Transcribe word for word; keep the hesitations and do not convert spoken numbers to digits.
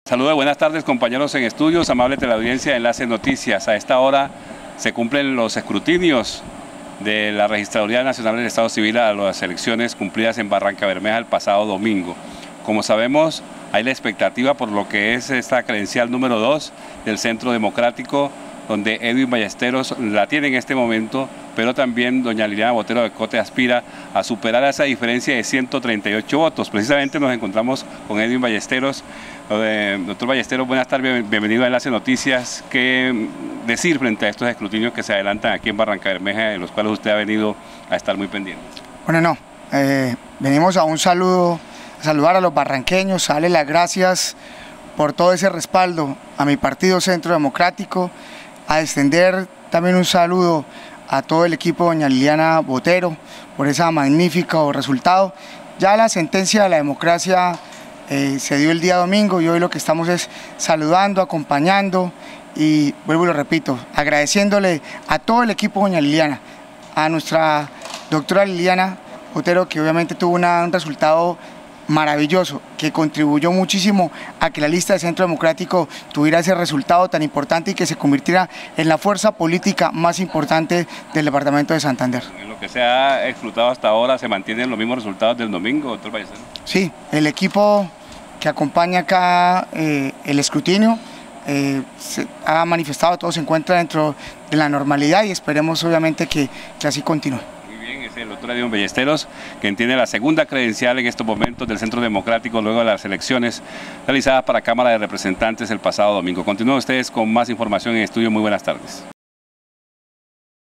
Saludos, buenas tardes compañeros en estudios, amable teleaudiencia de Enlace Noticias. A esta hora se cumplen los escrutinios de la Registraduría Nacional del Estado Civil a las elecciones cumplidas en Barrancabermeja el pasado domingo. Como sabemos, hay la expectativa por lo que es esta credencial número dos del Centro Democrático, donde Edwin Ballesteros la tiene en este momento, pero también doña Liliana Botero de Cote aspira a superar esa diferencia de ciento treinta y ocho votos. Precisamente nos encontramos con Edwin Ballesteros. Eh, doctor Ballesteros, buenas tardes, bienvenido a Enlace Noticias. ¿Qué decir frente a estos escrutinios que se adelantan aquí en Barrancabermeja, en los cuales usted ha venido a estar muy pendiente? Bueno, no, eh, venimos a un saludo, a saludar a los barranqueños, a darle las gracias por todo ese respaldo a mi partido Centro Democrático, a extender también un saludo a todo el equipo de doña Liliana Botero por ese magnífico resultado. Ya la sentencia de la democracia eh, se dio el día domingo y hoy lo que estamos es saludando, acompañando y vuelvo y lo repito, agradeciéndole a todo el equipo de doña Liliana, a nuestra doctora Liliana Botero, que obviamente tuvo una, un resultado maravilloso, que contribuyó muchísimo a que la lista de Centro Democrático tuviera ese resultado tan importante y que se convirtiera en la fuerza política más importante del departamento de Santander. En lo que se ha explotado hasta ahora, ¿se mantienen los mismos resultados del domingo, doctor Ballesteros? Sí, el equipo que acompaña acá eh, el escrutinio eh, se ha manifestado, todo se encuentra dentro de la normalidad y esperemos obviamente que, que así continúe. El doctor Edwin Ballesteros, quien tiene la segunda credencial en estos momentos del Centro Democrático luego de las elecciones realizadas para Cámara de Representantes el pasado domingo. Continúen ustedes con más información en estudio. Muy buenas tardes.